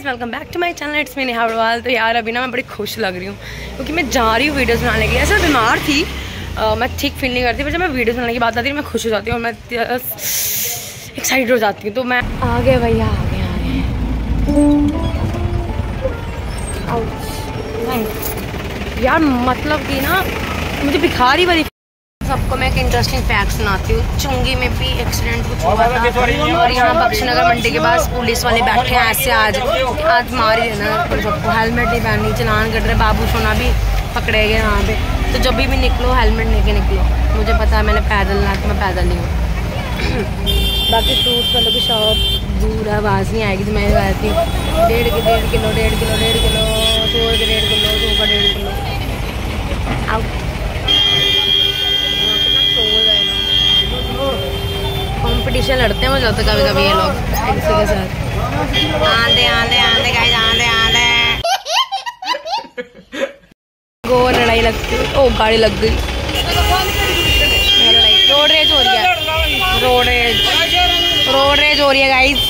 Welcome back to my channel, it's me Neha Agarwal. तो यार अभी ना मैं बड़ी खुश लग रही हूँ क्योंकि मैं जा रही हूँ वीडियोस बनाने के लिए। ऐसा बीमार थी, मैं ठीक फील नहीं करती, पर जब मैं वीडियोस बनाने की बात आती है मैं खुश हो जाती हूँ और मैं एक्साइटेड हो जाती हूँ। तो मैं आ गए भैया, आ गए यार। मतलब कि ना मुझे भिखारी वाली। सबको मैं एक इंटरेस्टिंग फैक्ट सुनाती हूँ। चुंगी में भी एक्सीडेंट कुछ हुआ था और यहाँ बख्शीनगर मंडी के पास पुलिस वाले बैठे हैं ऐसे। आज मार ही देना सबको। हेलमेट नहीं पहननी, चलान कट रहे, बाबू सोना भी पकड़े गए यहाँ पे। तो जब भी निकलो हेलमेट लेके निकलो। मुझे पता है मैंने पैदल ना, तो मैं पैदल नहीं हूँ। बाकी फ्रूट्स वालों की शॉप दूर है, आवाज़ नहीं आएगी तो मैं रहती हूँ। 1.5 kilo 1.5 kilo 1.5 kilo 1.5 kilo 1.5 kilo 1.5 kilo आओ। कंपटीशन लड़ते हैं मुझे लगता है कभी कभी ये लोग किसी के साथ। आंधे आंधे आंधे गाइस, आंधे आंधे गो लड़ाई लगती है। ओ गाड़ी लग गई। रोड रेज हो रही है, रोड रेज हो रही है गाइस।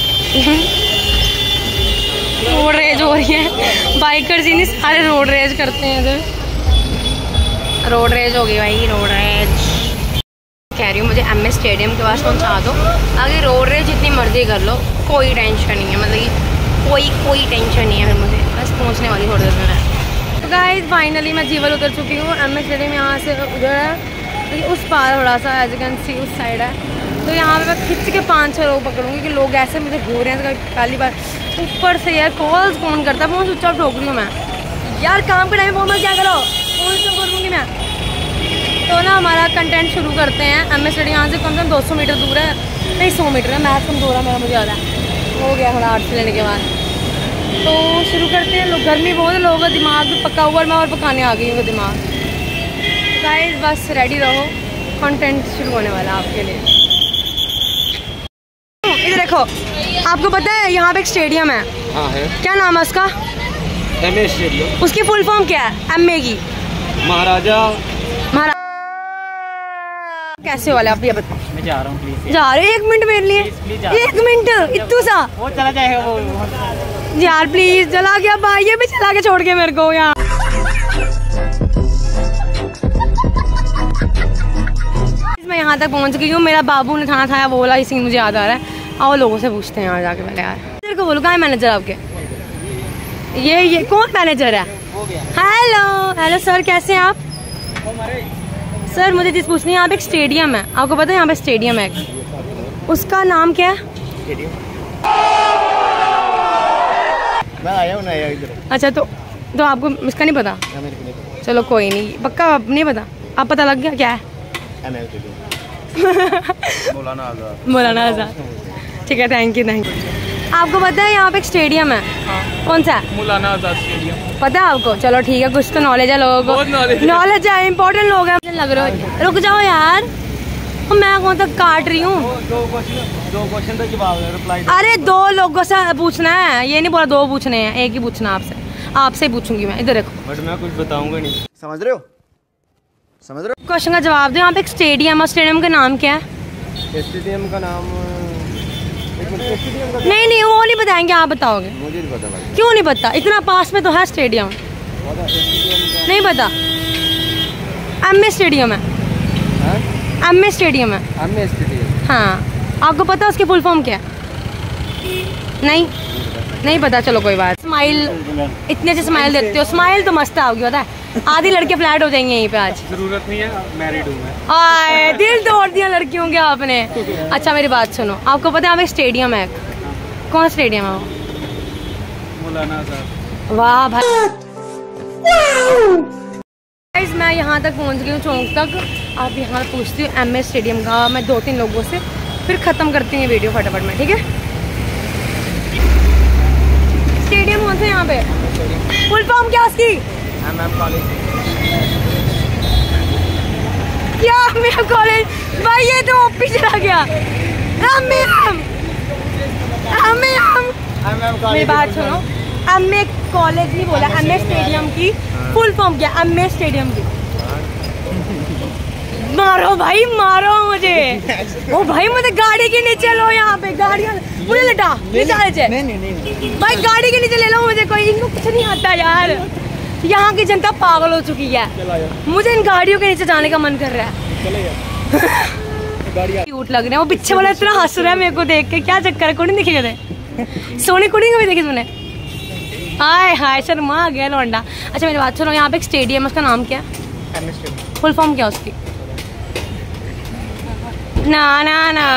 रोड रेज हो रही है। बाइकर्स ही नहीं सारे रोड रेज करते हैं इधर। रोड रेज हो गई भाई, रोड रेज कह रही हूँ। मुझे एमएस स्टेडियम के पास पहुँचा दो। आगे रोड रेज जितनी मर्जी कर लो, कोई टेंशन नहीं है। मतलब कोई टेंशन नहीं है। फिर मुझे बस पहुँचने वाली थोड़ी देर में। तो गाइस फाइनली मैं जीवल उतर चुकी हूँ। एमएस स्टेडियम यहाँ से उधर है, उस पार थोड़ा सा एज यू कैन सी उस साइड है। तो यहाँ पे मैं खिंच के 5-6 लोग पकड़ूंगी कि लोग ऐसे मुझे घूर रहे हैं। तो पहली बार ऊपर से यार कॉल्स कौन करता है, फोन स्विच ऑफ ठोक रही हूँ मैं। यार काम के टाइम फोन में क्या करो, फोन स्विच ऑफ कर दूँगी मैं। तो ना हमारा कंटेंट शुरू करते हैं। एमएस स्टेडियम यहाँ से कम से कम 200 मीटर दूर है, नहीं 100 मीटर है। मैथ कम दूर है मेरा, मुझे याद है। हो गया थोड़ा आर्ट्स लेने के बाद। तो शुरू करते हैं। लोग गर्मी बहुत है, लोगों का दिमाग भी पका हुआ है। मैं और पकाने आ गई हूँ दिमाग। गाइस बस रेडी रहो, कंटेंट शुरू होने वाला है आपके लिए। इधर देखो, आपको पता है यहाँ पे एक स्टेडियम है। हाँ है। क्या नाम है उसका? M A stadium. उसकी फुल फॉर्म क्या है? एमए की महाराजा। कैसे वाले आप ये बताओ। मैं जा रहा हूँ प्लीज। जा रहे 1 मिनट मेरे लिए? 1 मिनट इतू सा वो चला जाएगा वो। यार प्लीज चला गया भाई, ये भी चला के छोड़ के मेरे को यहाँ। मैं यहाँ तक पहुँच गई हूँ। मेरा बाबू ने खाना खाया बोला, इसी मुझे याद आ रहा है। आओ लोगों से पूछते हैं यहाँ जाके पहले। यार तेरे को बोलो कहाँ है मैनेजर आपके? ये कौन मैनेजर है? हेलो सर, कैसे हैं आप? सर मुझे चीज पूछनी है। यहाँ पे एक स्टेडियम है, आपको पता है यहाँ पे स्टेडियम है, उसका नाम क्या है? मैं आया हूँ नया इधर। अच्छा तो आपको इसका नहीं पता? चलो कोई नहीं, पक्का नहीं पता। आप पता लग गया क्या है? मौलाना आजाद। ठीक है, थैंक यू। आपको पता है यहाँ पे एक स्टेडियम है? हाँ। कौन सा है? मौलाना आजाद स्टेडियम। पता है आपको? चलो ठीक है, कुछ तो नॉलेज है लोगों को। नॉलेज है, इम्पोर्टेंट लोग हैं। लग रहा है रुक जाओ यार, मैं कौन तक काट रही हूँ। दो क्वेश्चन का जवाब रिप्लाई। अरे 2 लोगों से पूछना है, ये नहीं बोला 2 पूछने हैं, एक ही पूछना आपसे ही पूछूंगी मैं। इधर देखो, बट मैं कुछ बताऊंगा नहीं। समझ रहे हो? क्वेश्चन का जवाब दो। यहाँ पे एक स्टेडियम है, स्टेडियम का नाम क्या है? स्टेडियम का नाम नहीं वो नहीं बताएंगे, आप बताओगे। मुझे नहीं पता। क्यों नहीं पता? इतना पास में तो है स्टेडियम। नहीं पता? एमए स्टेडियम है। एमए स्टेडियम है। M A stadium. हाँ, आपको पता है उसकी फुल फॉर्म क्या है? नहीं पता। चलो कोई बात। स्माइल, इतने से स्माइल देते हो। स्माइल तो मस्त आओगी, पता है। आधी लड़के फ्लैट हो जाएंगे यहीं पे आज। जरूरत नहीं है, मैरिड हूँ मैं। आए दिल तोड़ दिया लड़कियों के आपने। अच्छा मेरी बात सुनो, आपको पता है यहाँ पे स्टेडियम है? कौन स्टेडियम है वो? मौलाना आजाद। वाह भाई। मैं यहाँ तक पहुँच गई हूँ, चौक तक। आप यहाँ पूछती हूँ एमए स्टेडियम का मैं 2-3 लोगों से, फिर खत्म करती हूँ वीडियो फटाफट में, ठीक है? स्टेडियम कौन सा यहाँ पे? फुल फॉर्म क्या उसकी? क्या मेरा कॉलेज? भाई ये तो ओपी चला गया। मेरी बात सुनो, एमए कॉलेज नहीं बोला, एमए स्टेडियम की फुल फॉर्म क्या? एमए स्टेडियम की। मारो भाई मारो मुझे। ओ भाई मुझे गाड़ी के नीचे लो, यहाँ पे गाड़ियाँ मुझे लटा नीचे भाई, गाड़ी के नीचे ले लो मुझे, कोई इनको कुछ नहीं आता यार। यहाँ की जनता पागल हो चुकी है, मुझे इन गाड़ियों के नीचे जाने का मन कर रहा है। क्यूट लग रहे हैं, वो पीछे वाला इतना हंस रहा है मेरे को देख के, क्या चक्कर है? कुड़ी दिखी कदे सोनी कुड़ी कभी देखी तुमने? हाय हाय शर्मा आ गया लौंडा। अच्छा मेरी बात सुनो, यहाँ पे एक स्टेडियम है, उसका नाम क्या है? फुल फॉर्म क्या उसकी? ना ना ना